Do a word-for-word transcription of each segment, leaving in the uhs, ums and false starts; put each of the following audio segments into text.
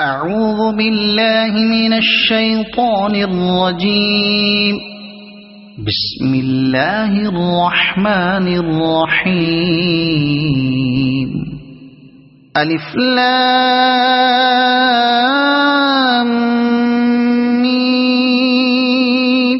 أعوذ بالله من الشيطان الرجيم. بسم الله الرحمن الرحيم. ألف لام ميم.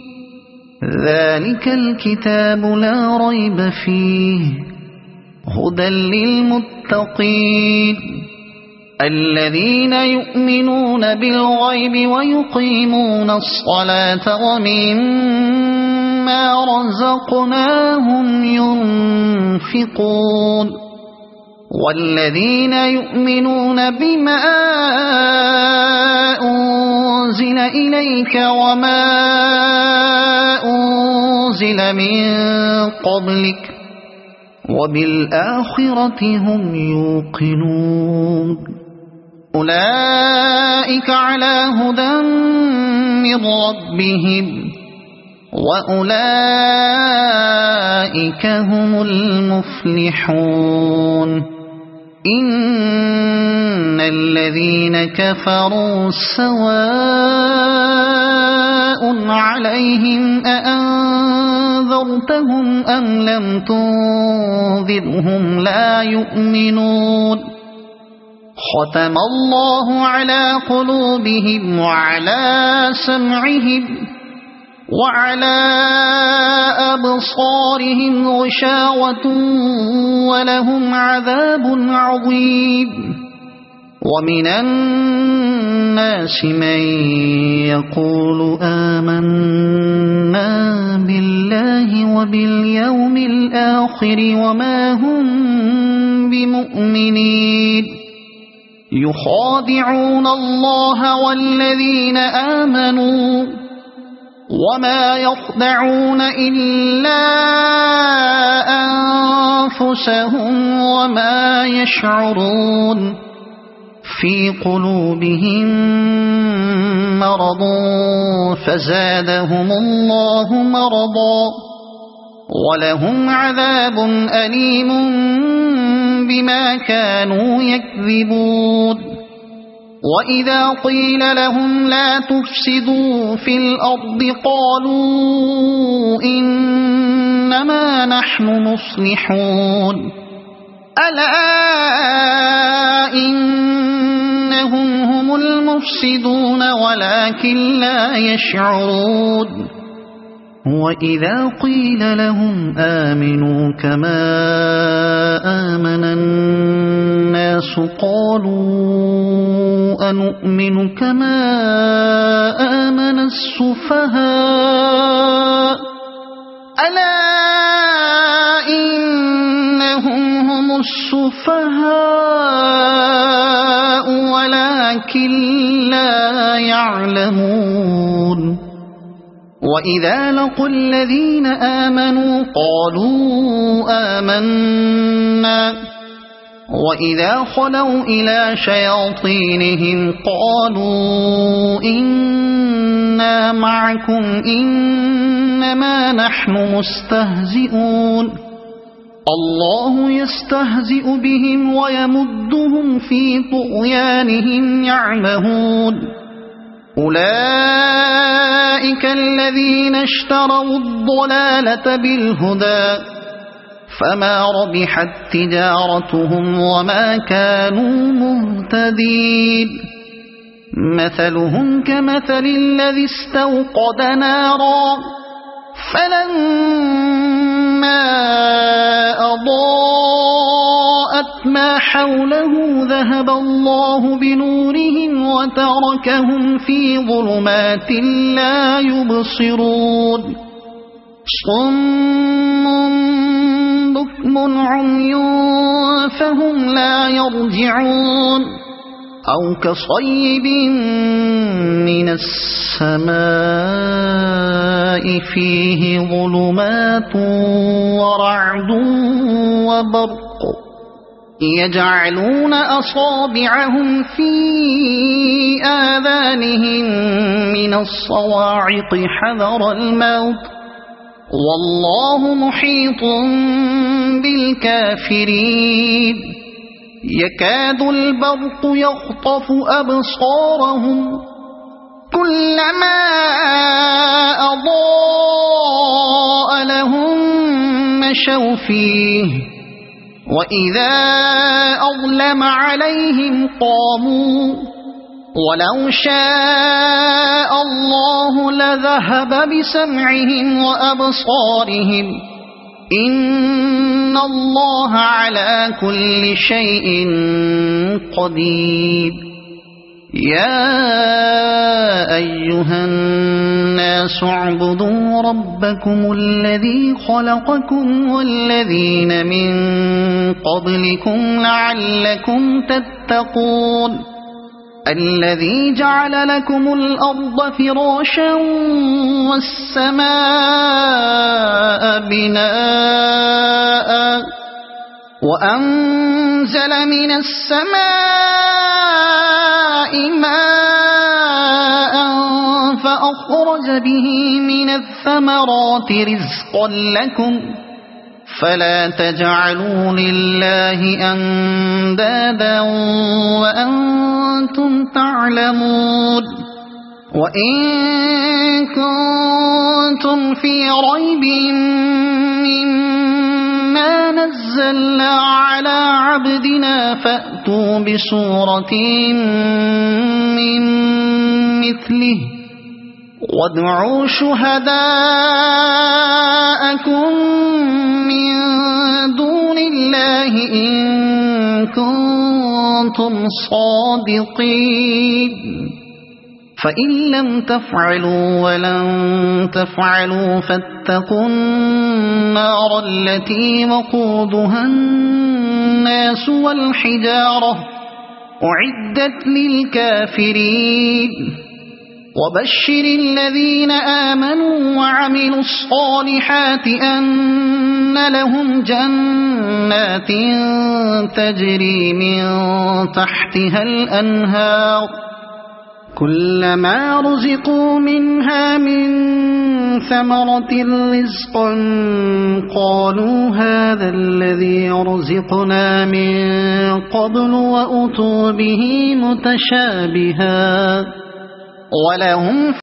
ذلك الكتاب لا ريب فيه هدى للمتقين الذين يؤمنون بالغيب ويقيمون الصلاة ومما رزقناهم ينفقون والذين يؤمنون بما أنزل إليك وما أنزل من قبلك وبالآخرة هم يوقنون أولئك على هدى من ربهم وأولئك هم المفلحون. إن الذين كفروا سواء عليهم أأنذرتهم أم لم تنذرهم لا يؤمنون. ختم الله على قلوبهم وعلى سمعهم وعلى أبصارهم غشاوة ولهم عذاب عظيم. ومن الناس من يقول آمنا بالله وباليوم الآخر وما هم بمؤمنين يخادعون الله والذين آمنوا وما يخدعون إلا أنفسهم وما يشعرون. في قلوبهم مرض فزادهم الله مرضا ولهم عذاب أليم بما كانوا يكذبون. وإذا قيل لهم لا تفسدوا في الأرض قالوا إنما نحن مصلحون. ألا إنهم هم المفسدون ولكن لا يشعرون. وإذا قيل لهم آمنوا كما آمن الناس قالوا أنؤمن كما آمن السفهاء. ألا إنهم هم السفهاء ولكن لا يعلمون. وإذا لقوا الذين آمنوا قالوا آمنا وإذا خلوا إلى شياطينهم قالوا إنا معكم إنما نحن مستهزئون. الله يستهزئ بهم ويمدهم في طغيانهم يعمهون. أولئك الذين اشتروا الضلالة بالهدى فما ربحت تجارتهم وما كانوا مهتدين. مثلهم كمثل الذي استوقد نارا فلما أضاءت ما حوله ذهب الله بنورهم وتركهم في ظلمات لا يبصرون. صم بكم عمي فهم لا يرجعون. أو كصيب من السماء فيه ظلمات ورعد وبرق يجعلون أصابعهم في آذانهم من الصواعق حذر الموت والله محيط بالكافرين. يكاد البرق يخطف أبصارهم كلما أضاء لهم مشوا فيه وإذا أظلم عليهم قاموا ولو شاء الله لذهب بسمعهم وأبصارهم إن الله على كل شيء قدير. يا أيها الناس اعبدوا ربكم الذي خلقكم والذين من قبلكم لعلكم تتقون الذي جعل لكم الأرض فراشا والسماء بناء وأنزل من السماء ماء فأخرج به من الثمرات رزقا لكم فلا تجعلوا لله أندادا وأنتم تعلمون. وإن كنتم في ريب مما نزلنا على عبدنا فأتوا بسورة من مثله وادعوا شهداءكم من دون الله إن كنتم صادقين فإن لم تفعلوا ولن تفعلوا فاتقوا النار التي وقودها الناس والحجارة أعدت للكافرين. وبشر الذين آمنوا وعملوا الصالحات أن لهم جنات تجري من تحتها الأنهار كلما رزقوا منها من ثمرة رزقا قالوا هذا الذي رزقنا من قبل وأتوا به متشابها ولهم